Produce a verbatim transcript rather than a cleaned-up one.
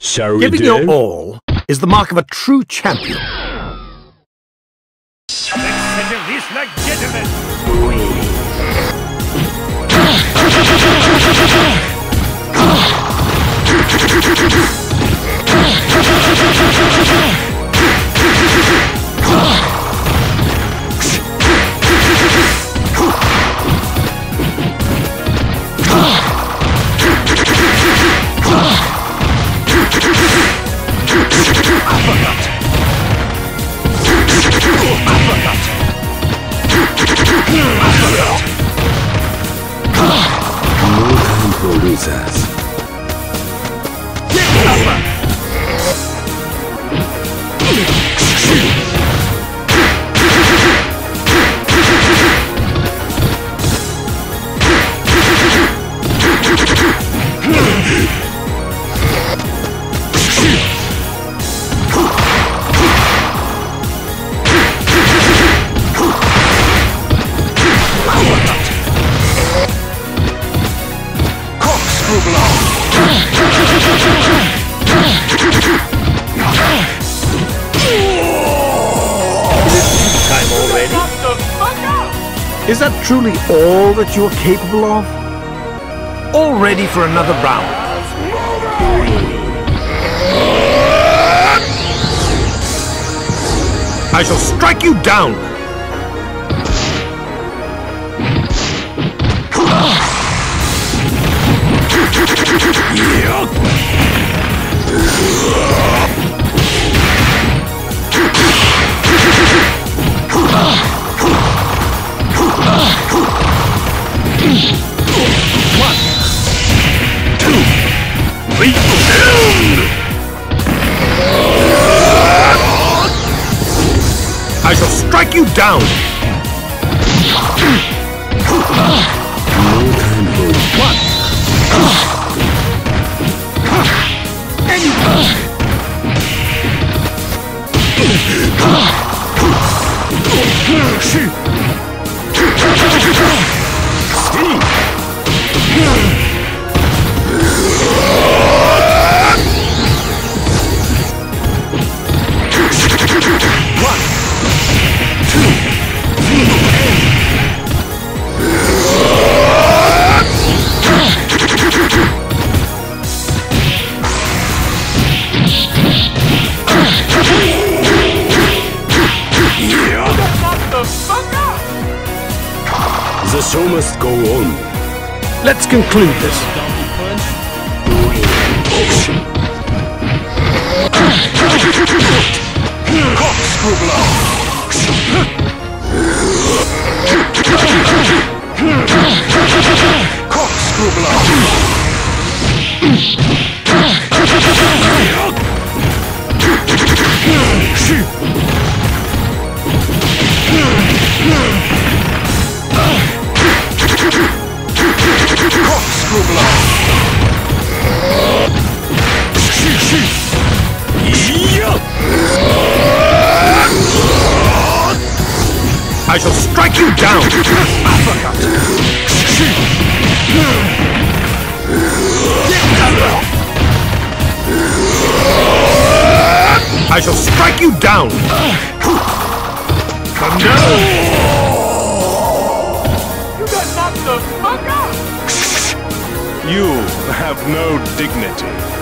Shall we Giving do? your all is the mark of a true champion. Let's settle this like gentlemen. No time for losers. Time already? Is that truly all that you are capable of? All ready for another round? I shall strike you down! One, two, three, I shall strike you down! No time for One! The show must go on. Let's conclude this. corkscrew blow. Corkscrew blow. Corkscrew blow. I shall strike you down! I shall strike you down! Come down! You got knocked the fuck out! You have no dignity.